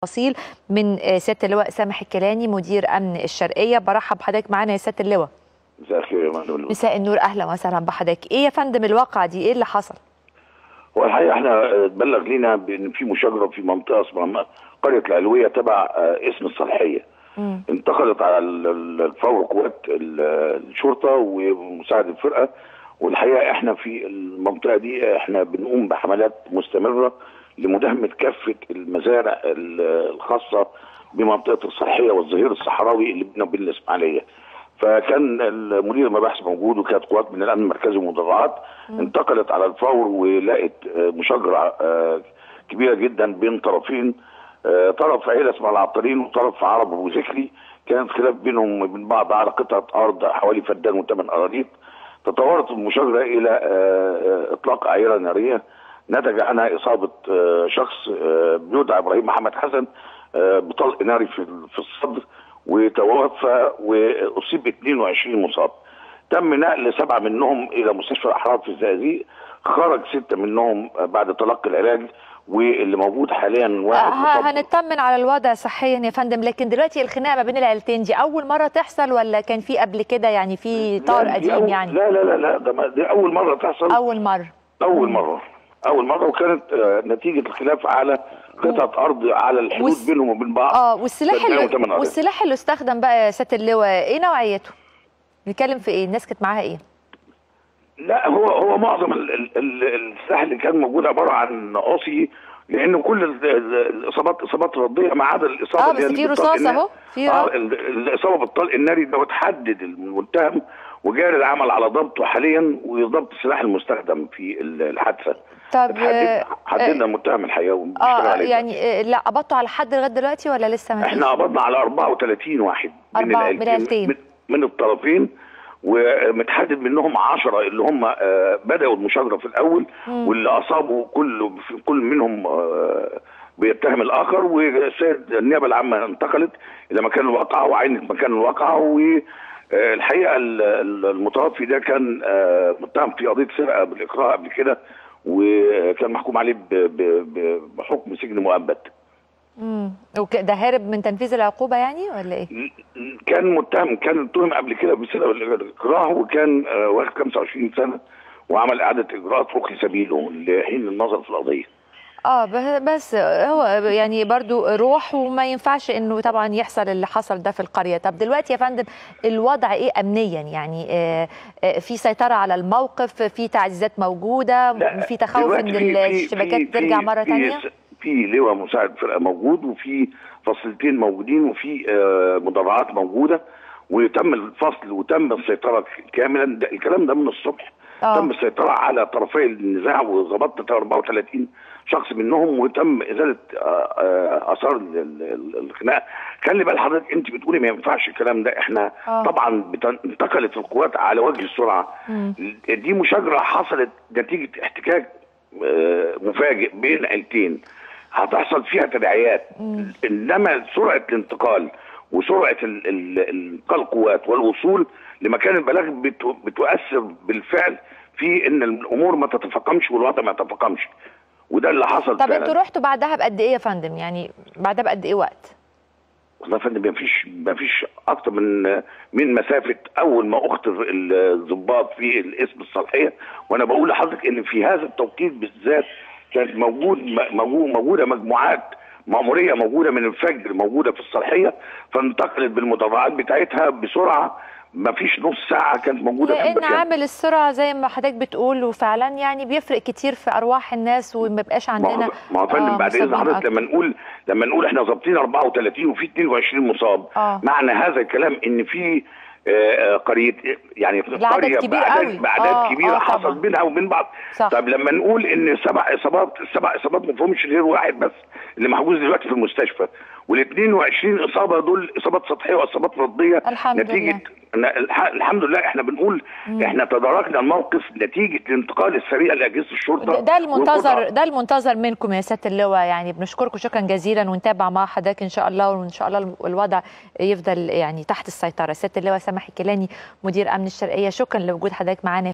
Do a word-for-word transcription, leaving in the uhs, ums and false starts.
تفاصيل من سياده اللواء سامح الكيلاني مدير امن الشرقيه. برحب بحضرتك معانا يا سياده اللواء. مساء الخير يا فندم. مساء النور، اهلا وسهلا بحضرتك. ايه يا فندم الواقعه دي، ايه اللي حصل؟ هو الحقيقه احنا اتبلغ لينا بان في مشاجره في منطقه اسمها قريه العلويه تبع اسم الصالحيه. م. انتقلت على الفور قوات الشرطه ومساعد الفرقه، والحقيقه احنا في المنطقه دي احنا بنقوم بحملات مستمره لمداهمه كافه المزارع الخاصه بمنطقه الصالحيه والظهير الصحراوي اللي بيننا وبين الاسماعيليه. فكان المدير المباحث موجود وكانت قوات من الامن المركزي ومدرعات انتقلت على الفور ولقت مشاجره كبيره جدا بين طرفين، طرف عيله اسمها العطارين وطرف عرب ابو ذكري. كانت خلاف بينهم وبين بعض على قطعه ارض حوالي فدان وثمان اراضيط. تطورت المشاجره الى اطلاق اعيره ناريه نتج عنها اصابه شخص بيدعى ابراهيم محمد حسن بطلق ناري في الصدر وتوفى، واصيب اثنين وعشرين مصاب. تم نقل سبعه منهم الى مستشفى الاحرار في الزقازيق، خرج سته منهم بعد تلقي العلاج، واللي موجود حاليا واحد مصاب. هنطمن على الوضع صحيا يا فندم، لكن دلوقتي الخناقه ما بين العيلتين دي اول مره تحصل ولا كان في قبل كده، يعني في طار قديم يعني؟ لا لا لا لا ده دي اول مره تحصل. اول مره اول مره اول مره وكانت نتيجه الخلاف على قطعه ارض على الحدود وس... بينهم وبين بعض. اه والسلاح اللي... والسلاح اللي استخدم بقى يا سياده اللواء ايه نوعيته؟ بنتكلم في ايه؟ الناس كانت معاها ايه؟ لا هو هو معظم السلاح اللي كان موجود عباره عن قاصي، لان كل الاصابات اصابات رديه ما عدا الاصابه اه بس في رصاص اهو في اه الاصابه بالطلق الناري ده تحدد المتهم وجاري العمل على ضبطه حاليا وضبط السلاح المستخدم في الحادثه. طب حددنا المتهم الحقيقه اه يعني لا قبضتوا على حد لغايه دلوقتي ولا لسه ما؟ احنا قبضنا على أربعة وثلاثين واحد من العيلتين من, من الطرفين، ومتحدد منهم عشرة اللي هم آه بدأوا المشاجرة في الأول مم. واللي أصابوا كل كل منهم آه بيتهم الآخر، والسيد النيابة العامة انتقلت إلى مكان الواقعة وعينت مكان الواقعة. والحقيقة المتوفي ده كان آه متهم في قضية سرقة بالإكراه قبل كده، وكان محكوم عليه بحكم سجن مؤبد. امم ده هارب من تنفيذ العقوبه يعني ولا ايه؟ كان متهم كان متهم قبل كده بسبب الاكراه، وكان واخد خمسة وعشرين سنه وعمل اعاده اجراءات رخي سبيله لحين النظر في القضيه. اه بس هو يعني برضو روح وما ينفعش انه طبعا يحصل اللي حصل ده في القريه. طب دلوقتي يا فندم الوضع ايه امنيا؟ يعني آه في سيطره على الموقف، في تعزيزات موجوده، في تخوف ان الاشتباكات ترجع مره ثانيه؟ في لواء مساعد فرقه موجود، وفي فصلتين موجودين، وفي آه مدرعات موجوده، وتم الفصل وتم السيطره كاملا. الكلام ده من الصبح. أوه. تم السيطره على طرفي النزاع وظبطت أربعة وثلاثين شخص منهم، وتم ازاله آه اثار الخناقه. خلي بال حضرتك انت بتقولي ما ينفعش الكلام ده، احنا أوه. طبعا انتقلت القوات على وجه السرعه. م. دي مشاجره حصلت نتيجه احتكاك آه مفاجئ بين عيلتين، هتحصل فيها تداعيات. انما سرعه الانتقال وسرعه انتقال القوات والوصول لمكان البلاغ بتؤثر بالفعل في ان الامور ما تتفاقمش والوضع ما يتفاقمش، وده اللي حصل. طب انتوا رحتوا بعدها بقد ايه يا فندم؟ يعني بعدها بقد ايه وقت؟ والله يا فندم ما فيش ما فيش اكتر من من مسافه اول ما اخطر الضباط في الاسم الصالحيه. وانا بقول لحضرتك ان في هذا التوقيت بالذات كانت موجود موجوده مجموعات مأموريه موجوده من الفجر موجوده في الصالحيه، فانتقلت بالمدرعات بتاعتها بسرعه، ما فيش نص ساعه كانت موجوده في المكان. لان عامل السرعه زي ما حضرتك بتقول وفعلا يعني بيفرق كتير في ارواح الناس، وما بيبقاش عندنا ما هو فندم بعد اذن حضرتك لما نقول لما نقول احنا ظابطين أربعة وثلاثين وفي اثنين وعشرين مصاب. آه. معنى هذا الكلام ان في آه قريه يعني قريه باعداد باعداد كبيره آه حصل بينها وبين بعض. صح. طب لما نقول ان سبع اصابات السبع اصابات ما فيهمش غير واحد بس اللي محجوز دلوقتي في المستشفى، وال اثنين وعشرين اصابه دول اصابات سطحيه واصابات رديه الحمد نتيجه لله. الحمد لله. احنا بنقول مم. احنا تداركنا الموقف نتيجه الانتقال السريع لاجهزه الشرطه. ده المنتظر ده المنتظر منكم يا سياده اللواء، يعني بنشكركم شكرا جزيلا ونتابع مع حضرتك ان شاء الله، وان شاء الله الوضع يفضل يعني تحت السيطره. سياده اللواء سامح الكيلاني مدير امن الشرقيه، شكرا لوجود حضرتك معانا.